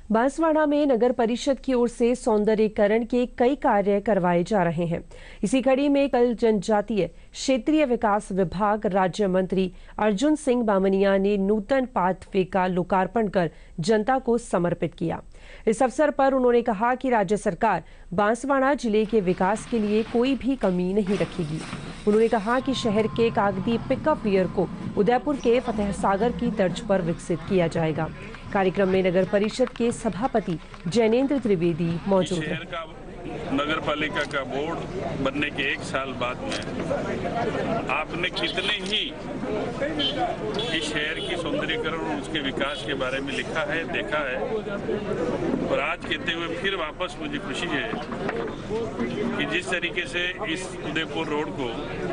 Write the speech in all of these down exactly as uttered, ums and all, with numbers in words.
बांसवाड़ा में नगर परिषद की ओर से सौंदर्यीकरण के कई कार्य करवाए जा रहे हैं। इसी कड़ी में कल जनजातीय क्षेत्रीय विकास विभाग राज्य मंत्री अर्जुन सिंह बामनिया ने नूतन पाथवे का लोकार्पण कर जनता को समर्पित किया। इस अवसर पर उन्होंने कहा कि राज्य सरकार बांसवाड़ा जिले के विकास के लिए कोई भी कमी नहीं रखेगी। उन्होंने कहा कि शहर के कागदी पिकअप वियर को उदयपुर के फतेह सागर की तर्ज पर विकसित किया जाएगा। कार्यक्रम में नगर परिषद के सभापति जैनेन्द्र त्रिवेदी मौजूद हैं। नगर पालिका का बोर्ड बनने के एक साल बाद में आपने कितने ही इस शहर की सौंदर्यीकरण और उसके विकास के बारे में लिखा है, देखा है। और आज कहते हुए फिर वापस मुझे खुशी है कि जिस तरीके से इस उदयपुर रोड को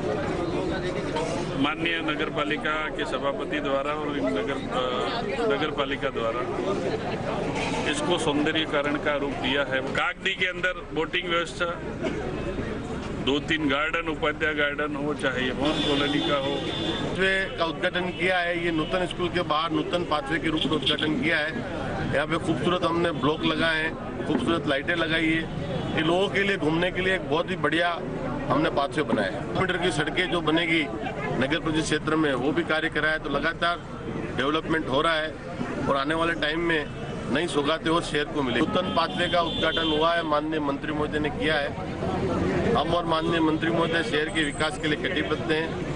माननीय नगर पालिका के सभापति द्वारा और नगर नगर पालिका द्वारा इसको सौंदर्यीकरण का रूप दिया है। कागदी के अंदर बोटिंग व्यवस्था, दो तीन गार्डन, उपाध्याय गार्डन हो, चाहे ये मोहन कॉलोनी का हो, पाथवे का उद्घाटन किया है। ये नूतन स्कूल के बाहर नूतन पाथवे के रूप में उद्घाटन किया है। यहाँ पे खूबसूरत हमने ब्लॉक लगाए हैं, खूबसूरत लाइटें लगाई है। ये लोगों के लिए घूमने के लिए एक बहुत ही बढ़िया हमने पाथवे बनाए हैं। मीटर की सड़कें जो बनेगी नगर परिषद क्षेत्र में वो भी कार्य कराया, तो लगातार डेवलपमेंट हो रहा है और आने वाले टाइम में नई सौगातें और शहर को मिलेगी। नूतन पाथवे का उद्घाटन हुआ है, माननीय मंत्री महोदय ने किया है। हम और माननीय मंत्री महोदय शहर के विकास के लिए कटिबद्ध हैं।